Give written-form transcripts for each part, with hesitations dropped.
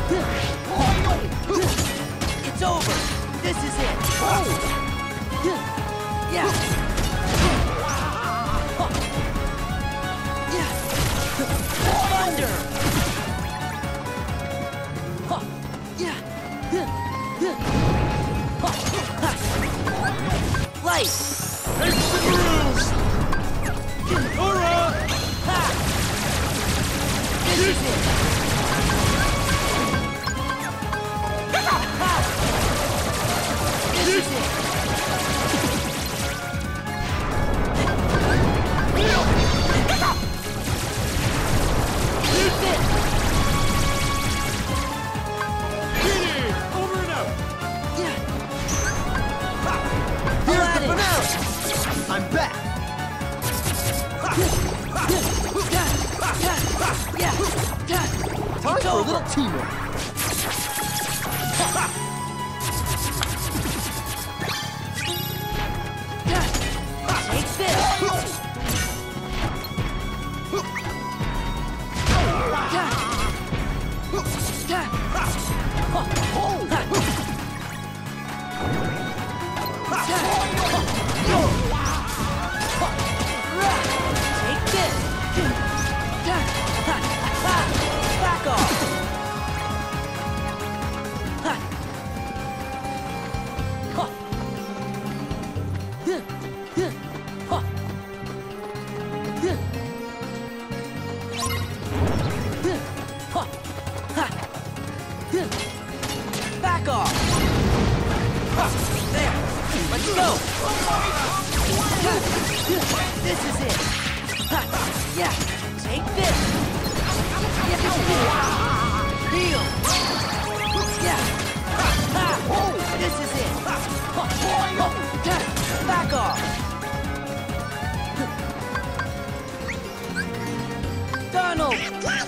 It's over. This is it. Yeah. Thunder. Light. It's the rules! Hurrah! This is it. This is it. Genie! Over and out! Here's the finale! I'm back! Time for a little teamwork! Take this. Take this. Back off. Back off. There. Let's go. This is it. Yeah. Take this. Heal. Yeah. This is it. Back off. Donald.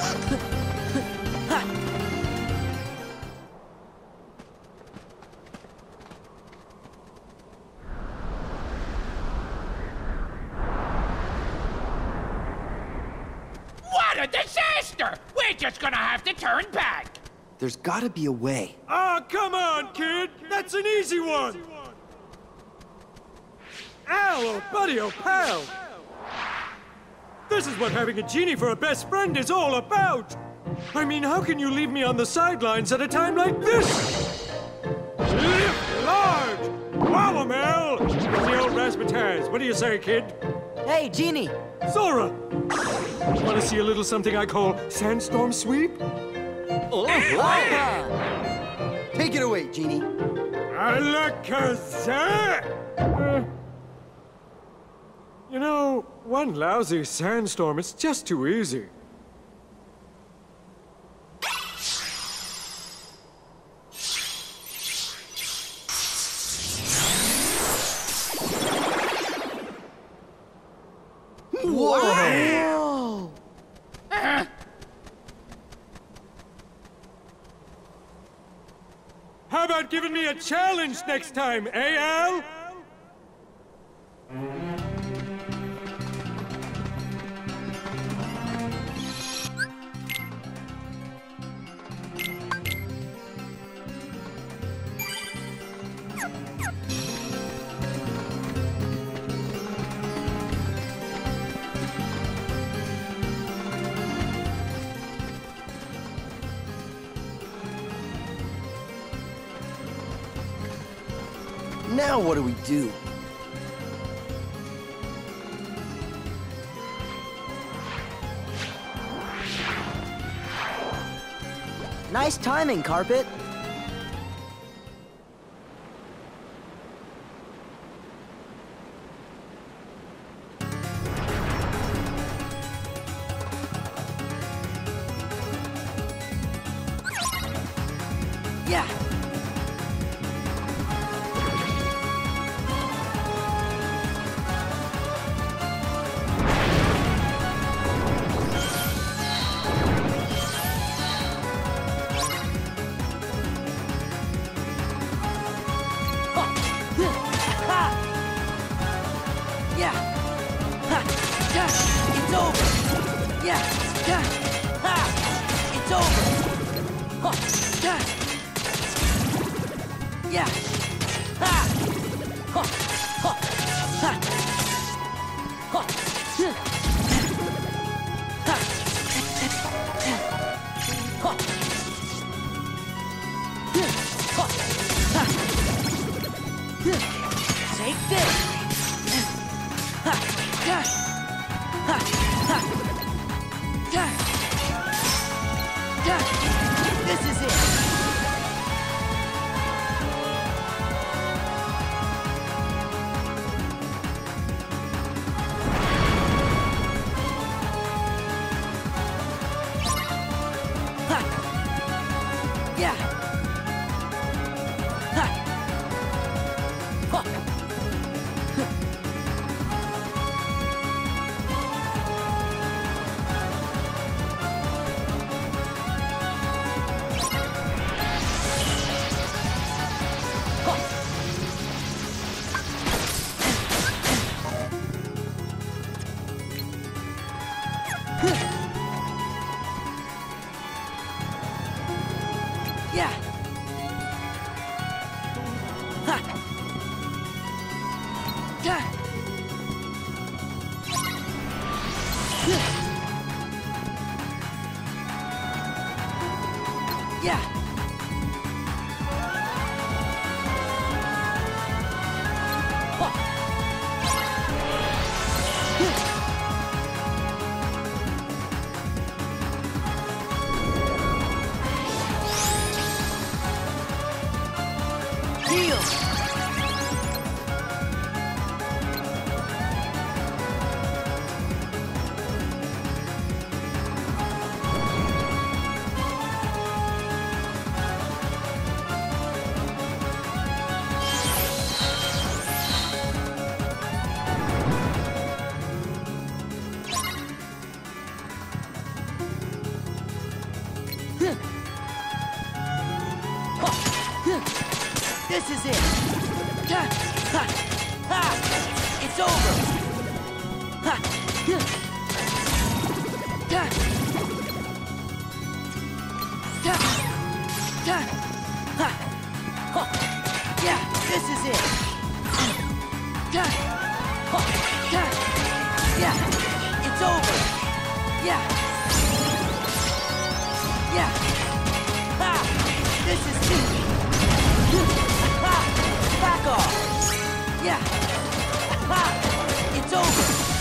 What a disaster! We're just gonna have to turn back. There's gotta be a way. Ah, come on, kid! That's an easy one! Al, oh buddy, oh pal! This is what having a genie for a best friend is all about! I mean, how can you leave me on the sidelines at a time like this? Lift large! Wow, Mel! Give me the old razzmatazz. What do you say, kid? Hey, Genie. Zora! Want to see a little something I call sandstorm sweep? Take it away, Genie. Alakazam! You know, one lousy sandstorm is just too easy. Whoa! How about giving me a challenge next time, eh, Al? Now what do we do? Nice timing, Carpet. Yeah. Yeah. Ha. Yeah. It's over. Yeah. Yeah. Ha. It's over. Huh. Take this! This is it! Yeah! Yeah. Ha. Yeah. Yeah. Deal. This is it. It's over. Yeah, this is it. Yeah, it's over. Yeah. This is it. Back off! Yeah! It's over!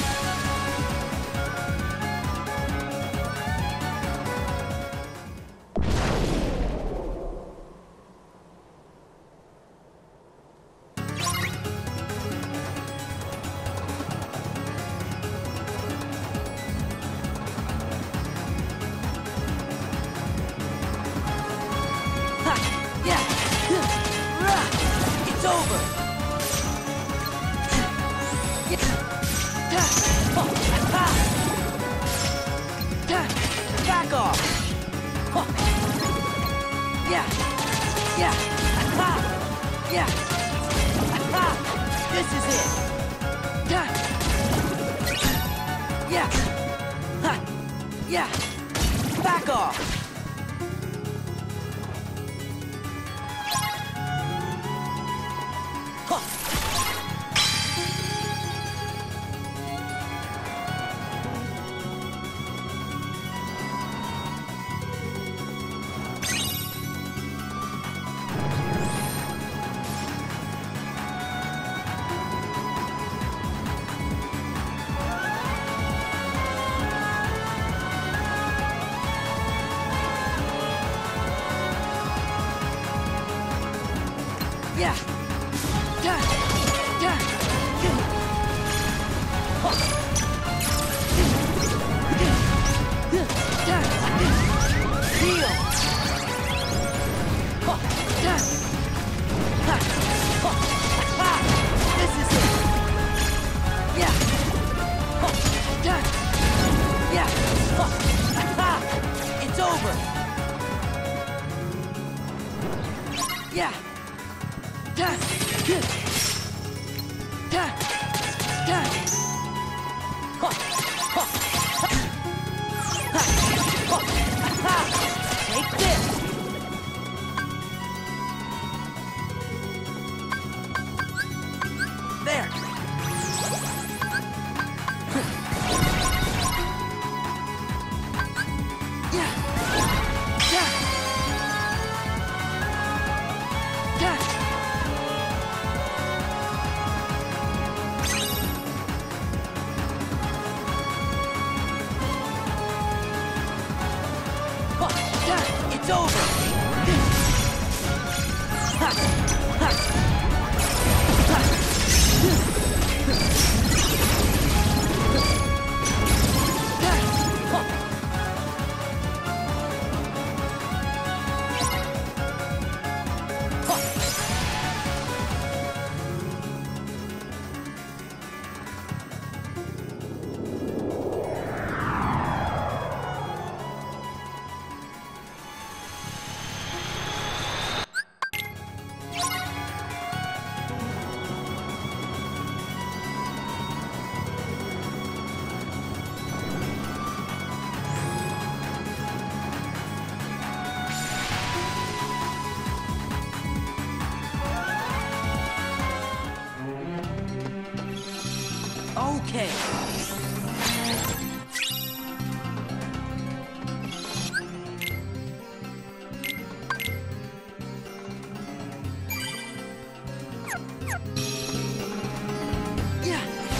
Yeah! It's over! Back off! Yeah! This is it! Yeah! Back off! Yeah. Deal. This is it. Yeah. It's over. Yeah. Take this. There. Yeah. It's over! Ha! Ha! Ha! Okay. Yeah.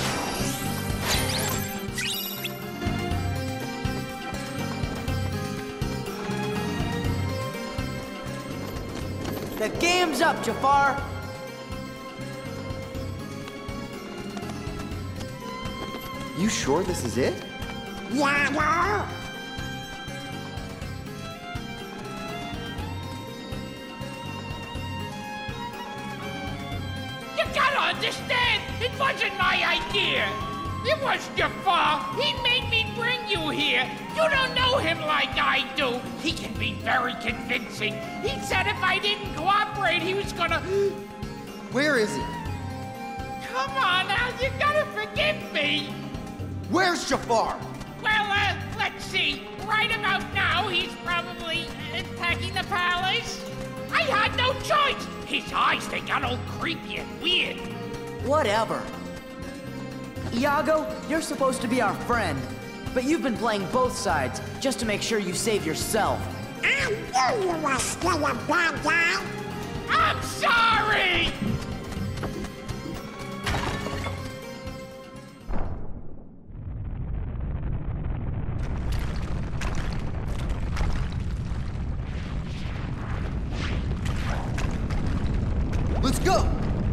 The game's up, Jafar! You sure this is it? Yeah. You gotta understand, it wasn't my idea. It was Jafar. He made me bring you here. You don't know him like I do. He can be very convincing. He said if I didn't cooperate, he was gonna... Where is he? Come on, Al, you gotta forgive me. Where's Jafar? Well, let's see. Right about now, he's probably attacking the palace. I had no choice. His eyes, they got all creepy and weird. Whatever. Iago, you're supposed to be our friend, but you've been playing both sides just to make sure you save yourself. I knew you were still a bad guy. I'm sorry! Let's go!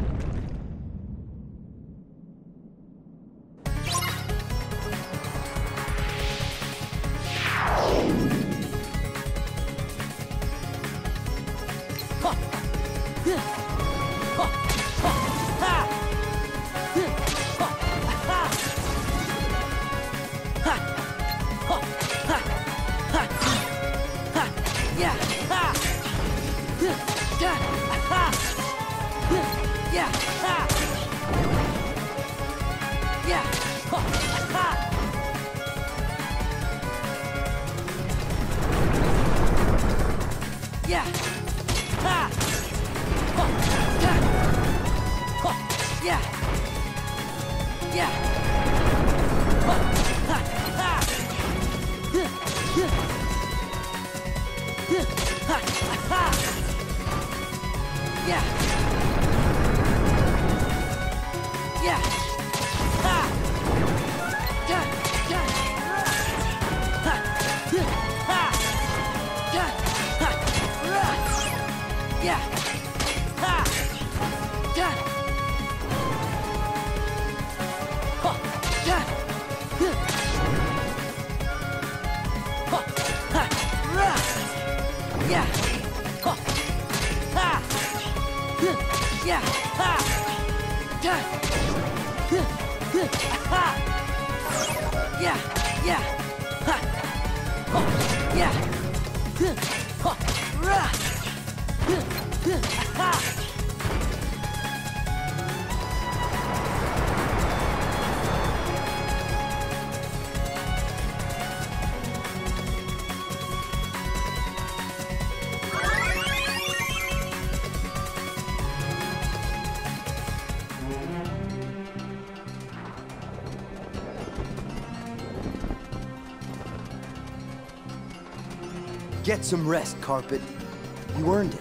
Get some rest, Carpet. You earned it.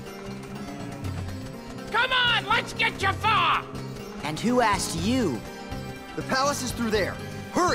Come on, let's get Jafar! And who asked you? The palace is through there. Hurry!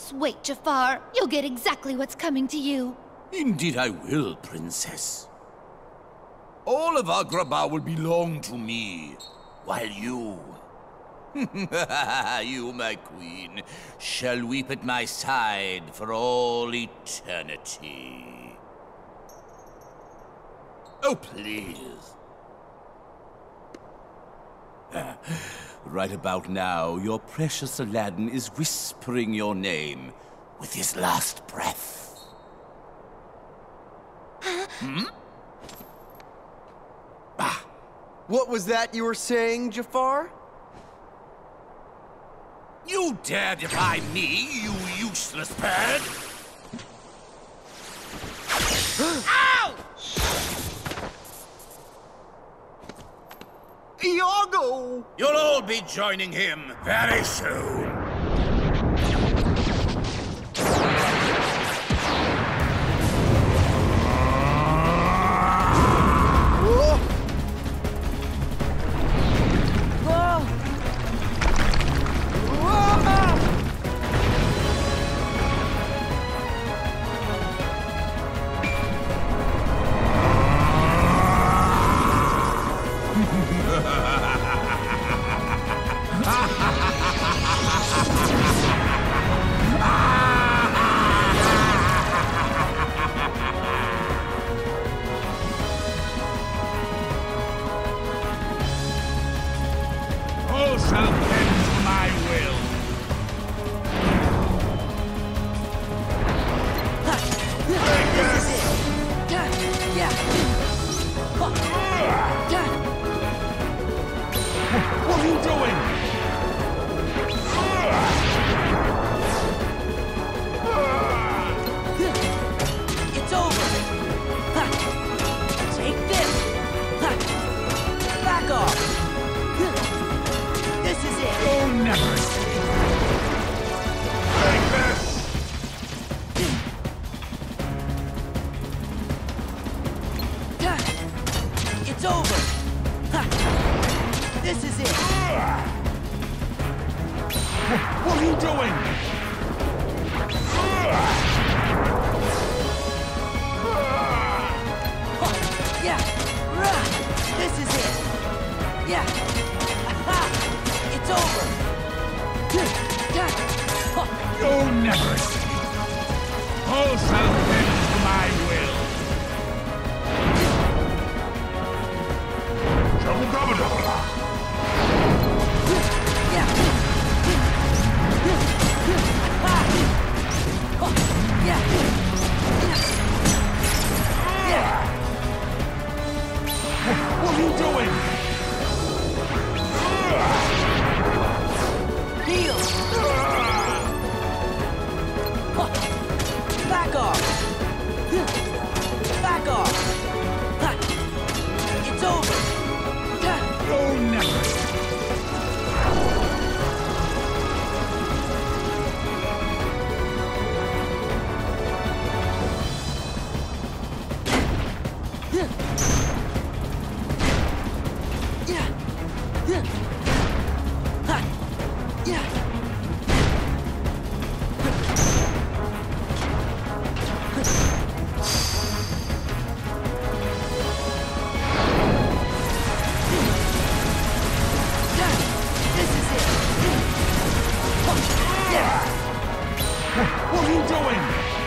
Just wait, Jafar. You'll get exactly what's coming to you. Indeed I will, Princess. All of Agrabah will belong to me, while you... you, my queen, shall weep at my side for all eternity. Oh, please. Right about now, your precious Aladdin is whispering your name with his last breath. Hmm? Ah, what was that you were saying, Jafar? You dare defy me, you useless bird! Ow! Iago! You'll all be joining him very soon. All shall bend to my will. What are you doing? It's over. Take this. Back off. This is it. You'll never escape. Take this. It's over. This is it. What are you doing? Yeah. This is it. Yeah. It's over. You'll never escape. All shall bend to my will. Jabba-dabba-dabba. Yeah. Yeah. Yeah. What are you doing? Kneel. Back off. Back off. It's over. You'll never escape. What are you doing?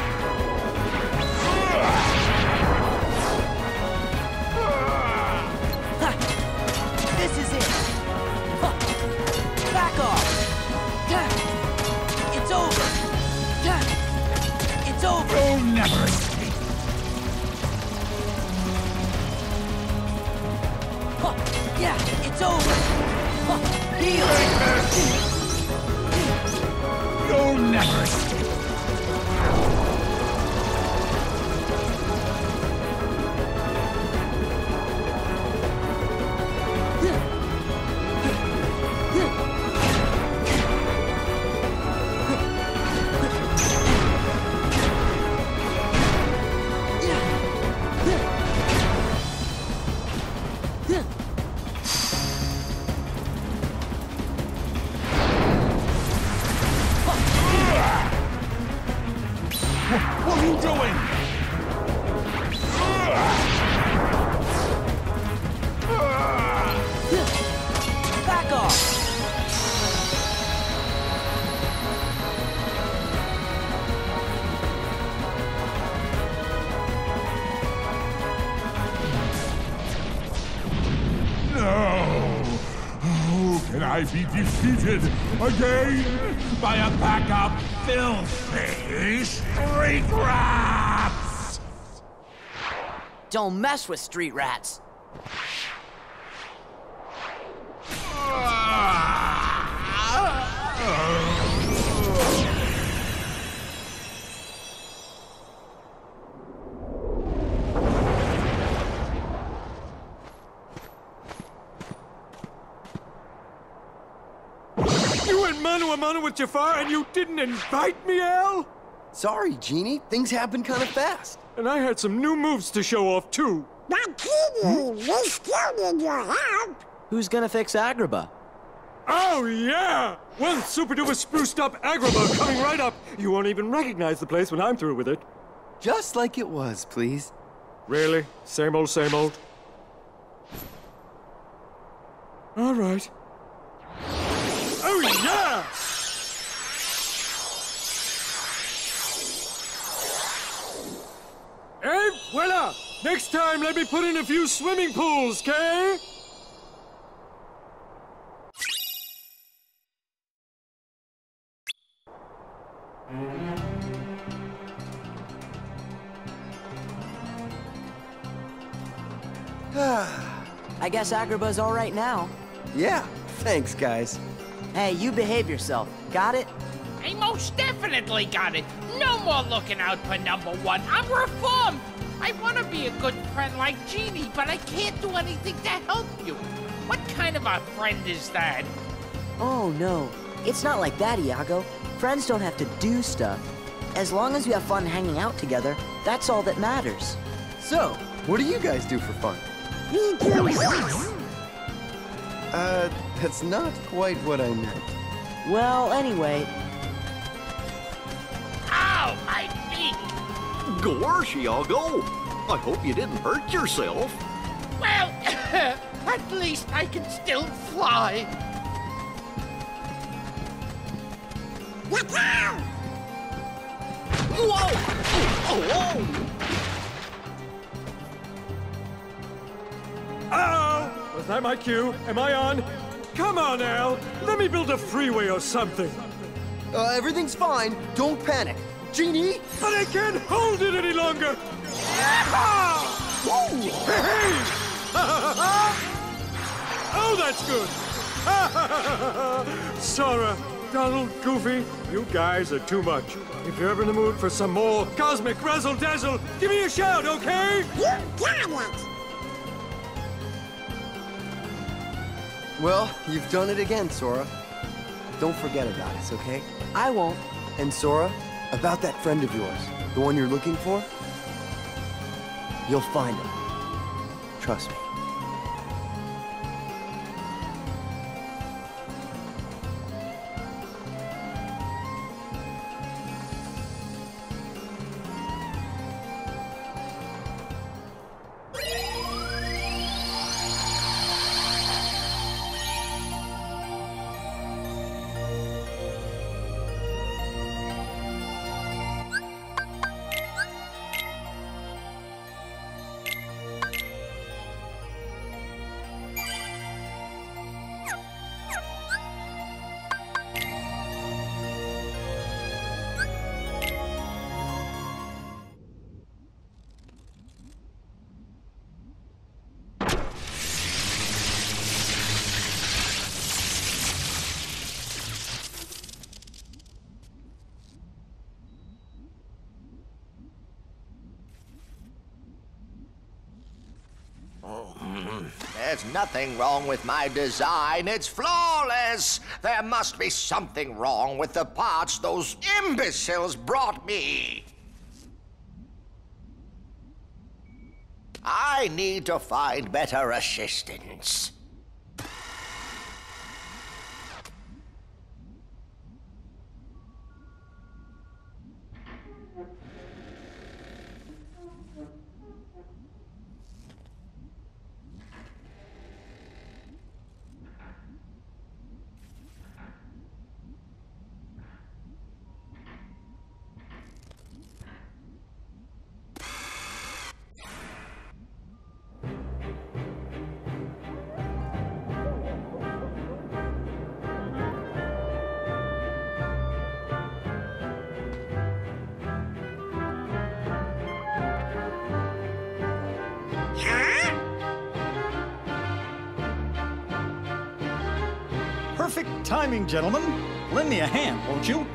This is it. Back off. It's over. It's over. You'll never escape. Yeah, it's over. Kneel. You'll never escape. you doing? Back off! No! How can I be defeated again by a pack of filthy street rats? Don't mess with street rats. You went mano a mano with Jafar and you didn't invite me, Al? Sorry, Genie. Things happen kind of fast. And I had some new moves to show off, too. But Genie, we still need your help. Who's gonna fix Agrabah? Oh, yeah! One super-duper spruced-up Agrabah coming right up. You won't even recognize the place when I'm through with it. Just like it was, please. Really? Same old, same old? All right. Oh, yeah! Hey, voila! Next time, let me put in a few swimming pools, okay? I guess Agrabah's all right now. Yeah, thanks, guys. Hey, you behave yourself. Got it? I most definitely got it. No more looking out for number one. I'm reformed. I want to be a good friend like Genie, but I can't do anything to help you. What kind of a friend is that? Oh, no. It's not like that, Iago. Friends don't have to do stuff. As long as we have fun hanging out together, that's all that matters. So, what do you guys do for fun? We do this. That's not quite what I meant. Well, anyway, Ow, my feet. Gosh, Iago. I hope you didn't hurt yourself. Well, at least I can still fly. Look out! Whoa! Oh! Oh! Was that my cue? Am I on? Come on, Al. Let me build a freeway or something. Everything's fine. Don't panic. Genie? But I can't hold it any longer. Ah! Hey! Oh, that's good. Sora, Donald, Goofy, you guys are too much. If you're ever in the mood for some more cosmic razzle-dazzle, give me a shout, okay? You got it! Well, you've done it again, Sora. Don't forget about us, okay? I won't. And Sora, about that friend of yours, the one you're looking for, you'll find him. Trust me. There's nothing wrong with my design. It's flawless. There must be something wrong with the parts those imbeciles brought me. I need to find better assistance. Perfect timing, gentlemen. Lend me a hand, won't you?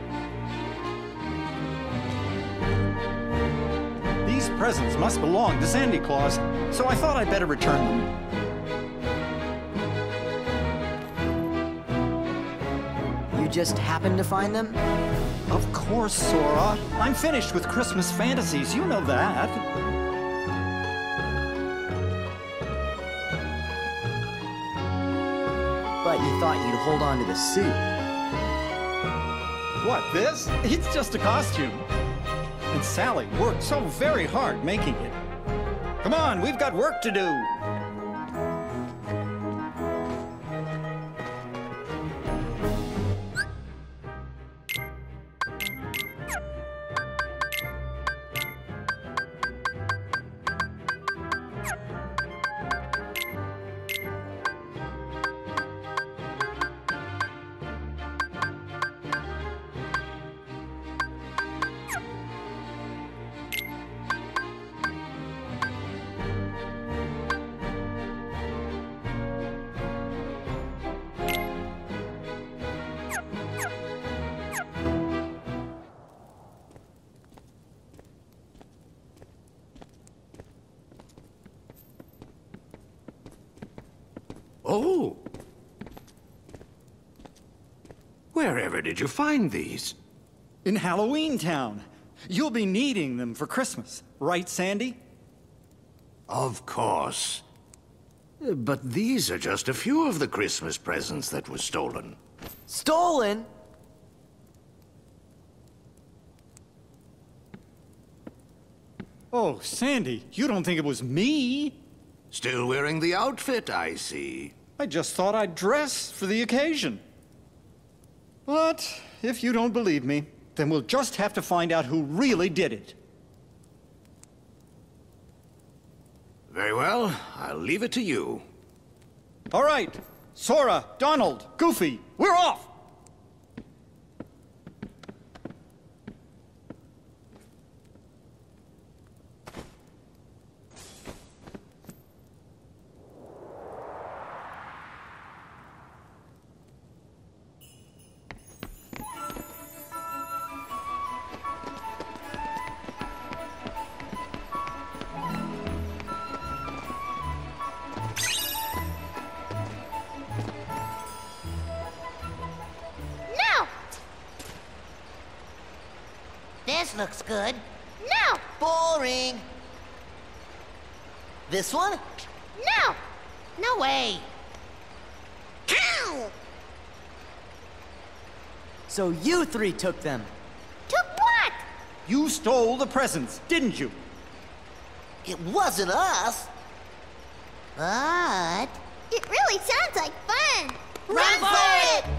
These presents must belong to Sandy Claus, so I thought I'd better return them. You just happened to find them? Of course, Sora. I'm finished with Christmas fantasies, you know that. But you thought you'd hold on to the suit. What, this? It's just a costume. And Sally worked so very hard making it. Come on, we've got work to do. Oh! Wherever did you find these? In Halloween Town. You'll be needing them for Christmas, right, Sandy? Of course. But these are just a few of the Christmas presents that were stolen. Stolen? Oh, Sandy, you don't think it was me? Still wearing the outfit, I see. I just thought I'd dress for the occasion. But if you don't believe me, then we'll just have to find out who really did it. Very well, I'll leave it to you. All right, Sora, Donald, Goofy, we're off! This looks good. No! Boring. This one? No! No way. Ow! So you three took them. Took what? You stole the presents, didn't you? It wasn't us. But... It really sounds like fun! Run for it!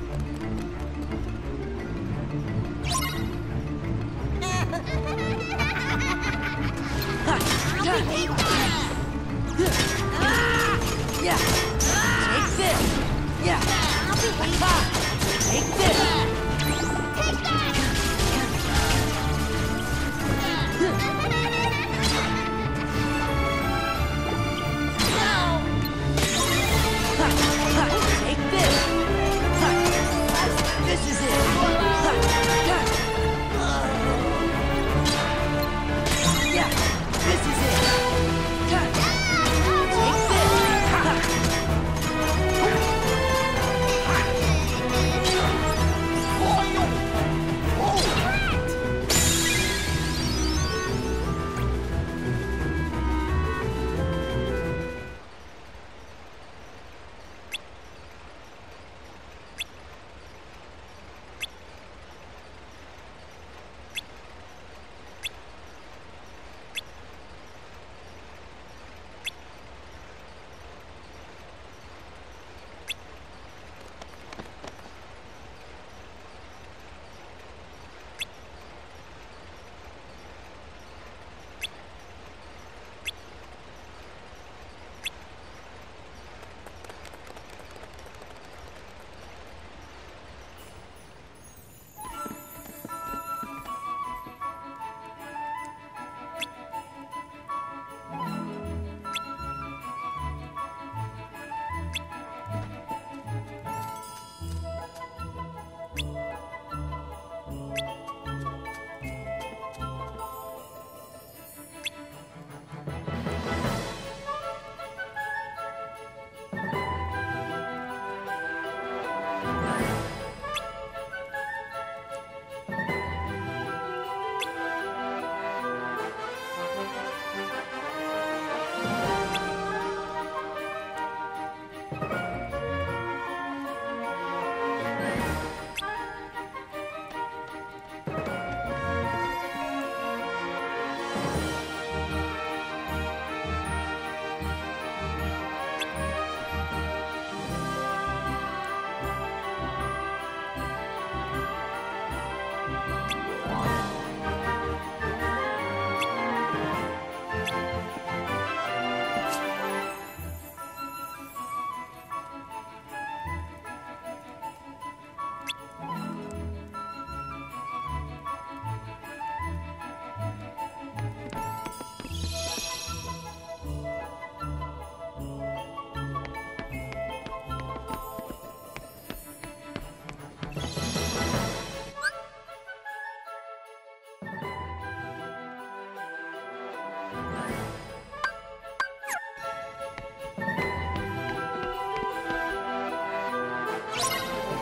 Yeah. Take this. Yeah. Take this. Take that! Ha.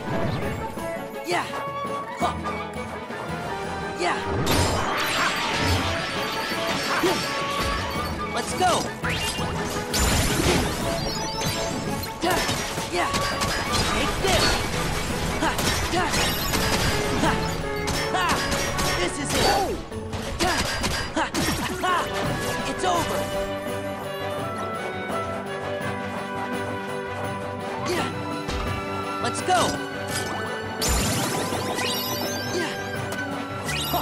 Yeah. Huh. Yeah. Let's go. Yeah. Take this. This is it. It's over. Yeah. Let's go. Yeah. Huh.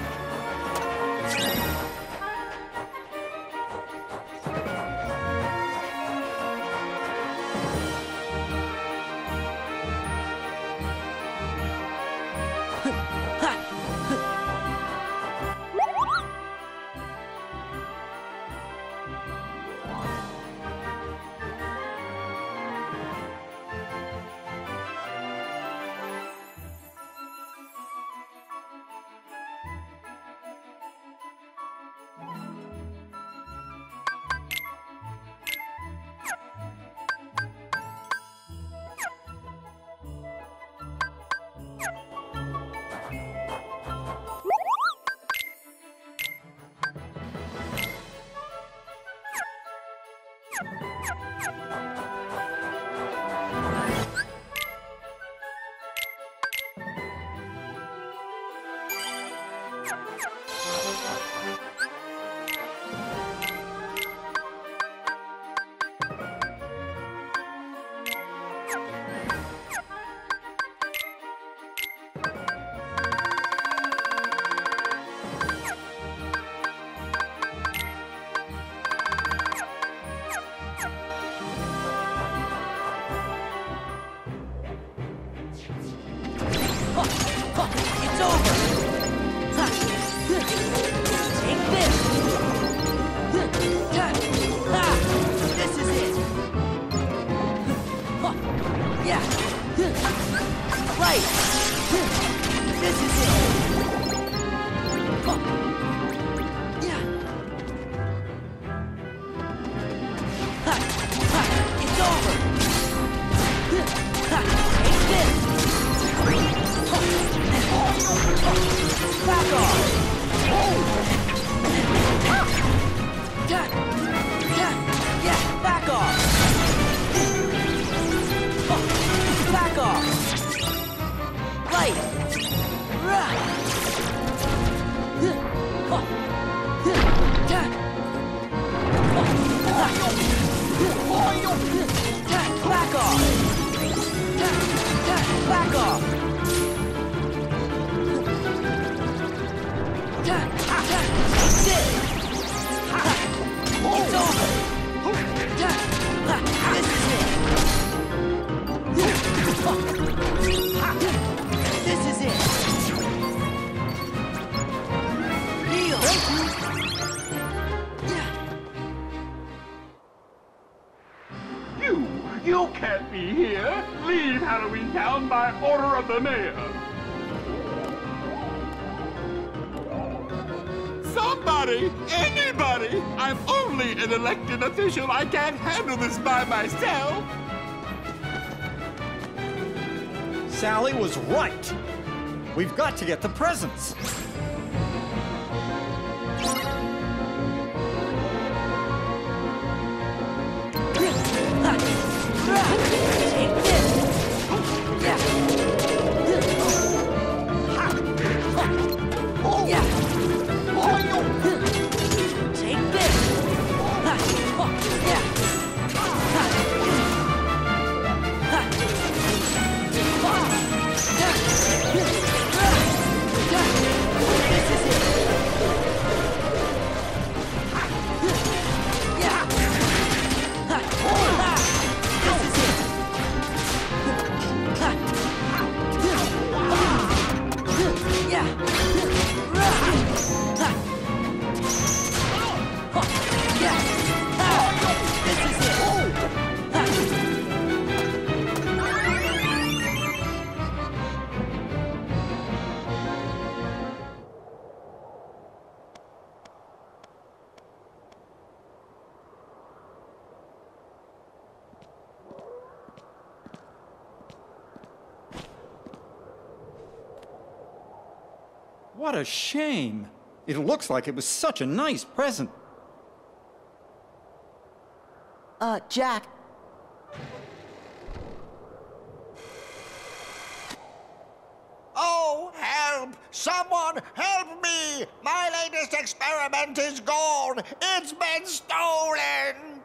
It's over. Take this. This is it. Yeah. Right. This is it. Yeah. It's over. Take this. Back off! Yeah, back off! Back off! Right! Back off! Back off! It's over! This is it! This is it! Kneel! You can't be here! Leave Halloween Town by order of the mayor! Somebody! Anybody! I'm only an elected official. I can't handle this by myself. Sally was right. We've got to get the presents. Take this! Yeah! Yeah! Take this! Yeah! What a shame. It looks like it was such a nice present. Jack. Oh, help! Someone help me! My latest experiment is gone! It's been stolen!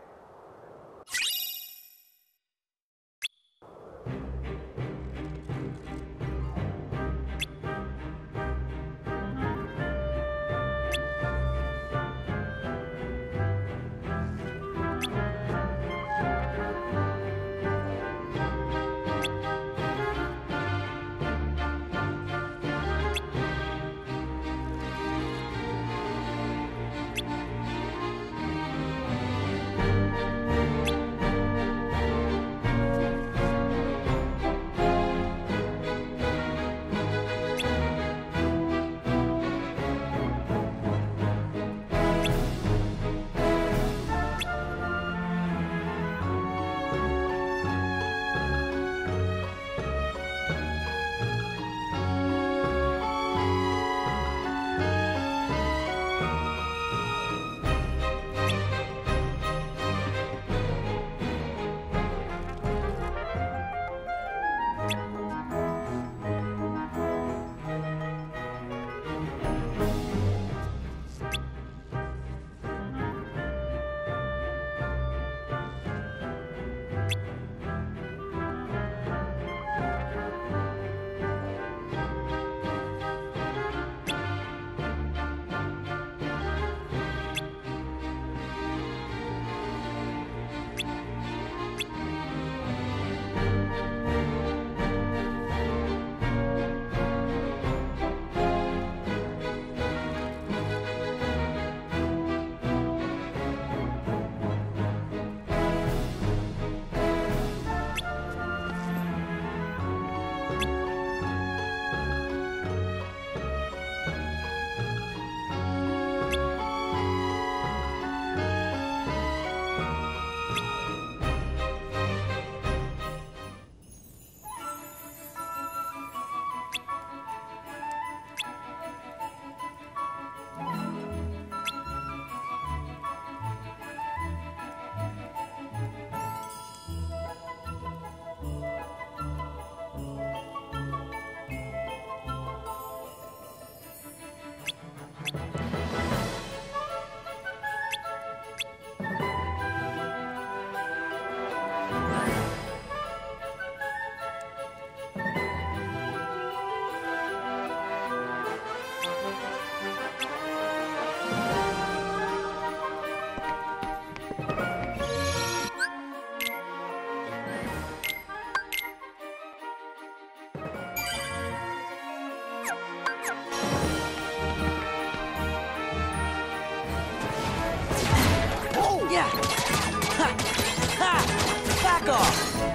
Yeah! Ha! Ha! Back off!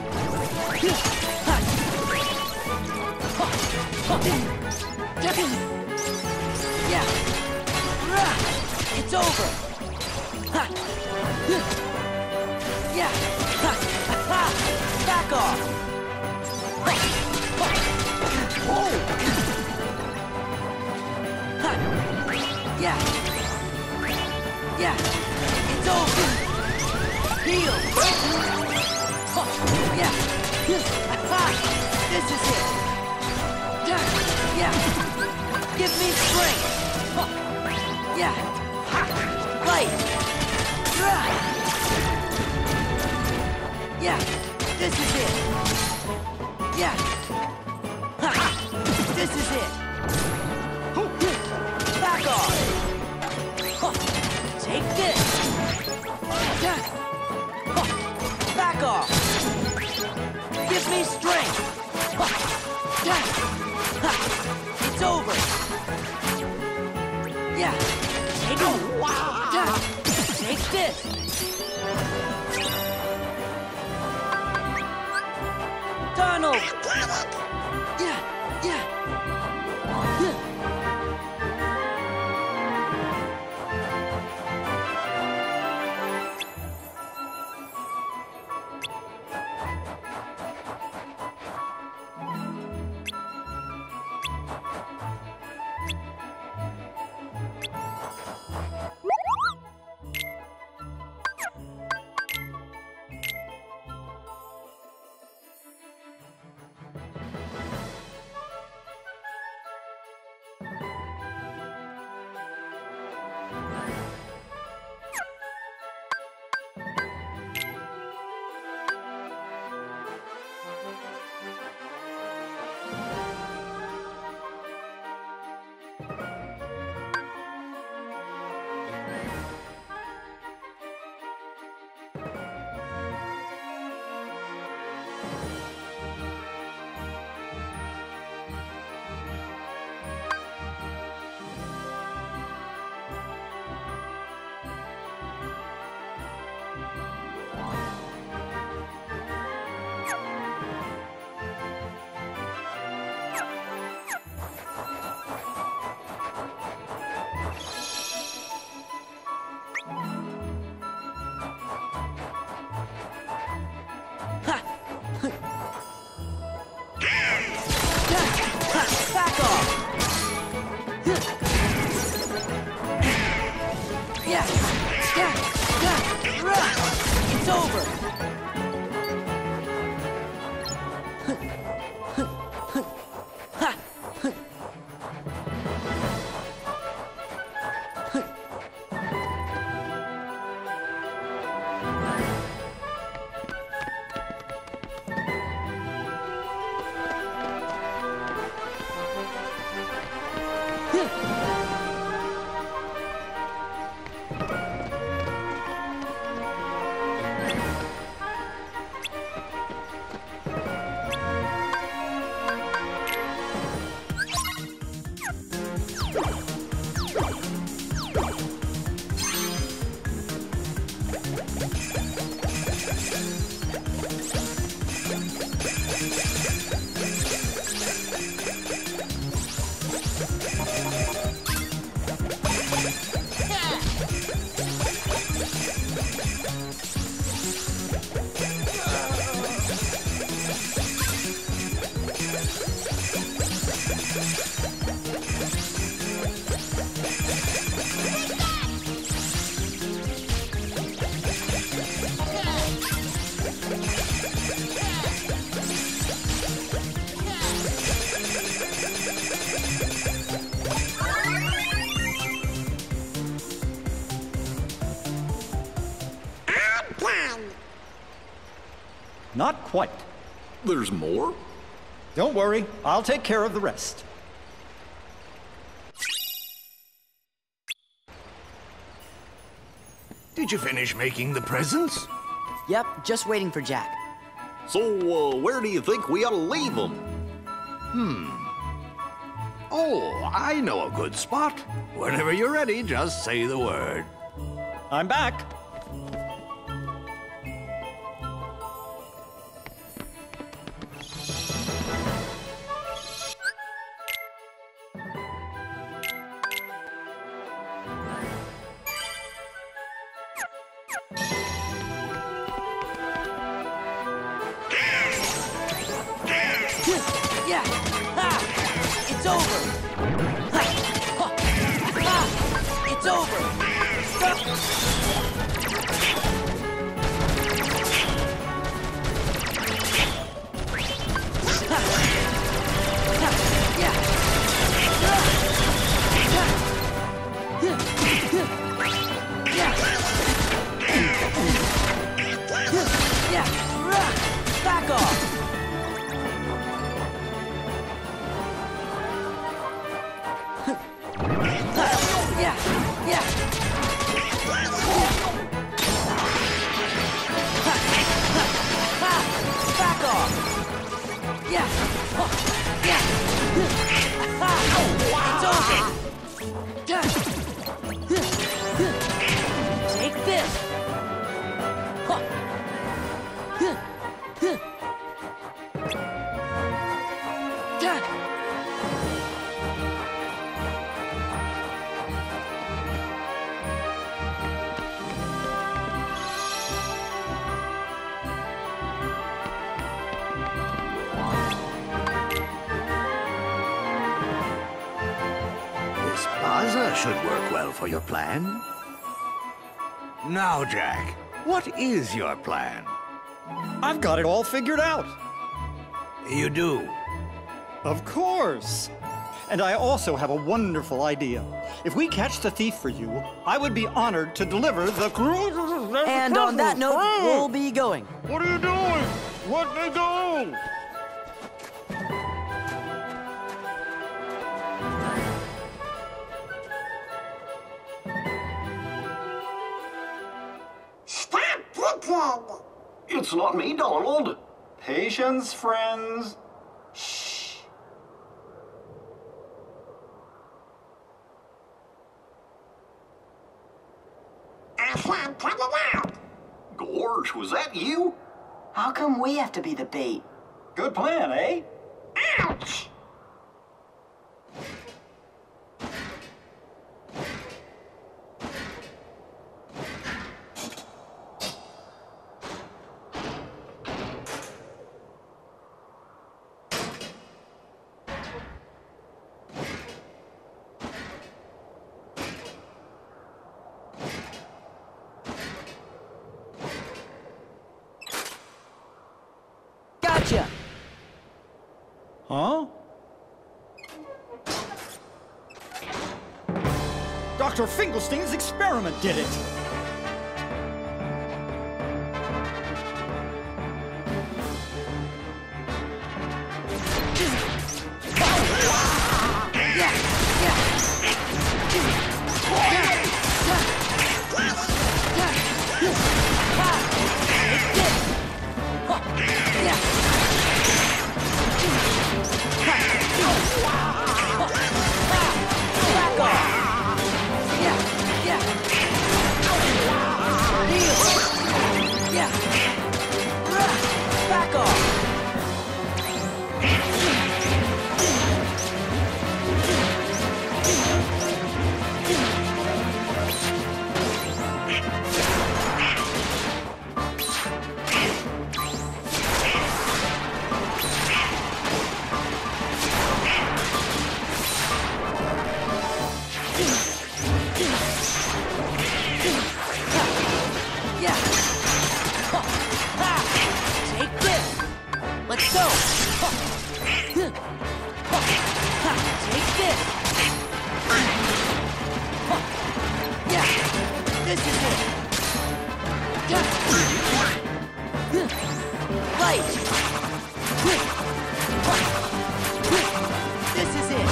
Ha! Yeah! It's over! Ha! Yeah! Ha! Ha! Back off! Oh! Ha! Yeah! Yeah! It's over! Heal! Yeah! This is it! Yeah! Give me strength! Yeah! Light! Yeah! This is it! Yeah! This is it! Back off! Take this! Back off! Give me strength! It's over! Yeah! Take it! Take this! Donald! Yeah! Yeah! It's over! Not quite. There's more? Don't worry, I'll take care of the rest. Did you finish making the presents? Yep, just waiting for Jack. So, where do you think we ought to leave them? Oh, I know a good spot. Whenever you're ready, just say the word. I'm back. Yeah! Ah! It's over! Ha! Ha! Ah! It's over! Back off! Back off! Yeah! Yeah! It's over! Take this! This plaza should work well for your plan. Now, Jack, what is your plan? I've got it all figured out. You do? Of course. And I also have a wonderful idea. If we catch the thief for you, I would be honored to deliver the... And on that note, we'll be going. What are you doing? Let me go! Stop thinking! It's not me, Donald. Patience, friends. Shh. I saw him coming out. Gorge, was that you? How come we have to be the bait? Good plan, eh? Ouch! Gotcha! Huh? Dr. Finkelstein's experiment did it! Back off! Let's go! Take this! Yeah, this is it! Right! This is it!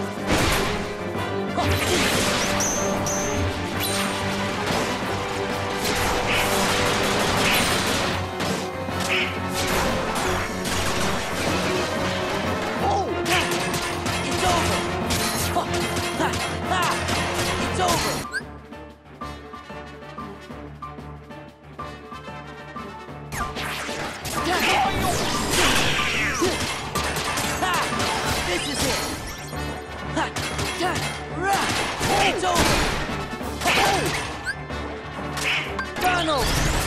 It's over! This is it! It's over! Donald!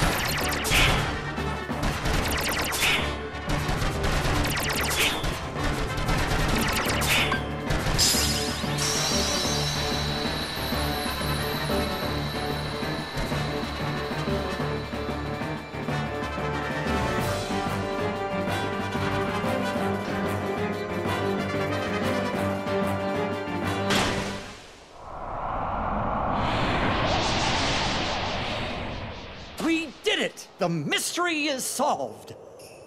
We did it! The mystery is solved!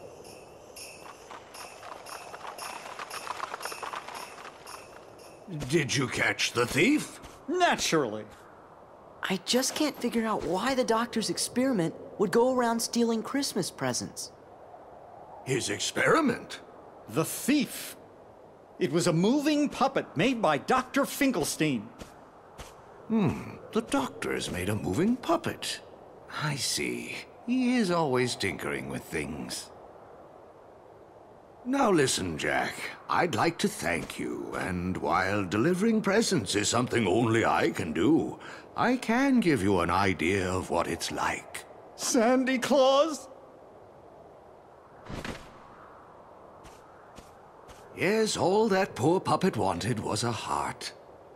Did you catch the thief? Naturally. I just can't figure out why the doctor's experiment would go around stealing Christmas presents. His experiment? The thief. It was a moving puppet made by Dr. Finkelstein. The doctor's made a moving puppet. I see. He is always tinkering with things. Now listen, Jack. I'd like to thank you, and while delivering presents is something only I can do, I can give you an idea of what it's like. Sandy Claus? Yes, all that poor puppet wanted was a heart.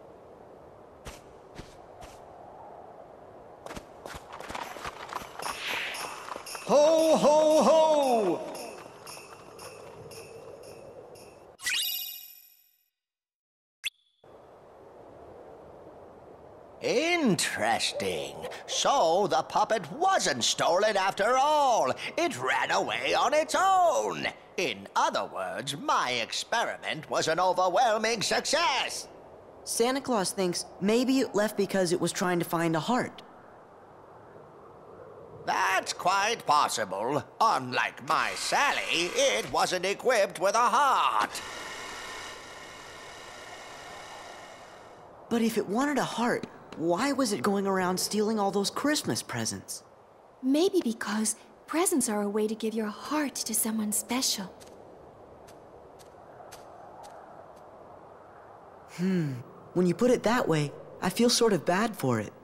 Ho, ho, ho! Interesting. So the puppet wasn't stolen after all. It ran away on its own. In other words, my experiment was an overwhelming success. Santa Claus thinks maybe it left because it was trying to find a heart. That's quite possible. Unlike my Sally, it wasn't equipped with a heart. But if it wanted a heart, why was it going around stealing all those Christmas presents? Maybe because presents are a way to give your heart to someone special. When you put it that way, I feel sort of bad for it.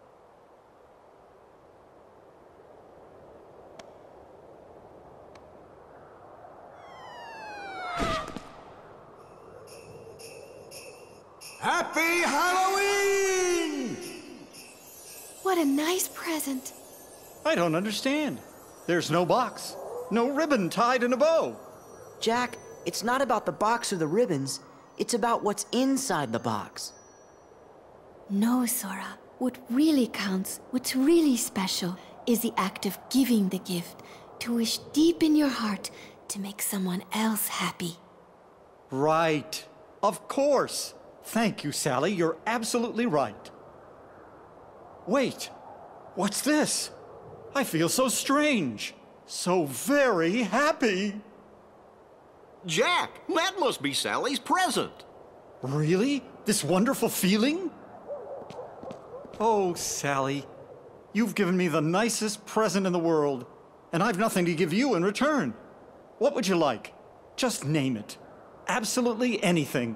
Happy Halloween! What a nice present. I don't understand. There's no box, no ribbon tied in a bow. Jack, it's not about the box or the ribbons. It's about what's inside the box. No, Sora. What really counts, what's really special, is the act of giving the gift, to wish deep in your heart to make someone else happy. Right. Of course. Thank you, Sally. You're absolutely right. Wait. What's this? I feel so strange. So very happy. Jack, that must be Sally's present. Really? This wonderful feeling? Oh, Sally, you've given me the nicest present in the world, and I've nothing to give you in return. What would you like? Just name it. Absolutely anything.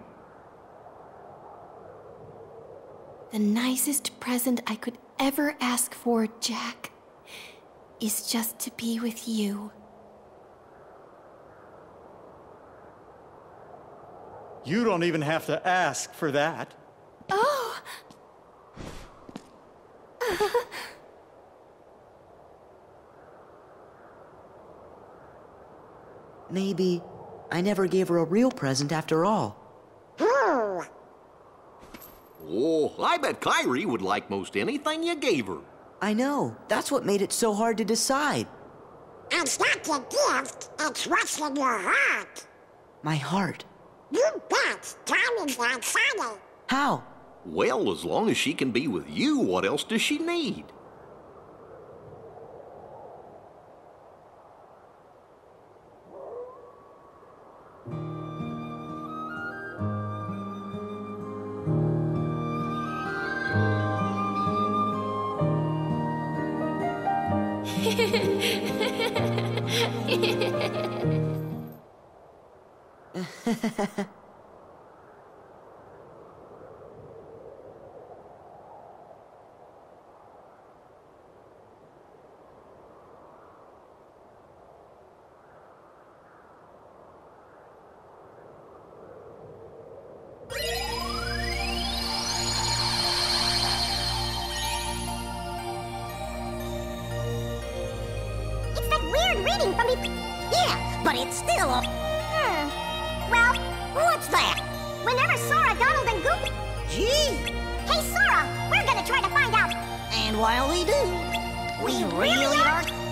The nicest present I could ever ask for, Jack, is just to be with you. You don't even have to ask for that. Oh! Maybe I never gave her a real present after all. Oh, I bet Kyrie would like most anything you gave her. I know. That's what made it so hard to decide. It's not the gift, it's what's in your heart. My heart. You bet. Diamond's outside it. How? Well, as long as she can be with you, what else does she need? It's that weird reading from the... Yeah, but it's still a... Well, what's that? Whenever Sora, Donald, and Goofy... Gee! Hey, Sora! We're gonna try to find out... And while we do, we really are...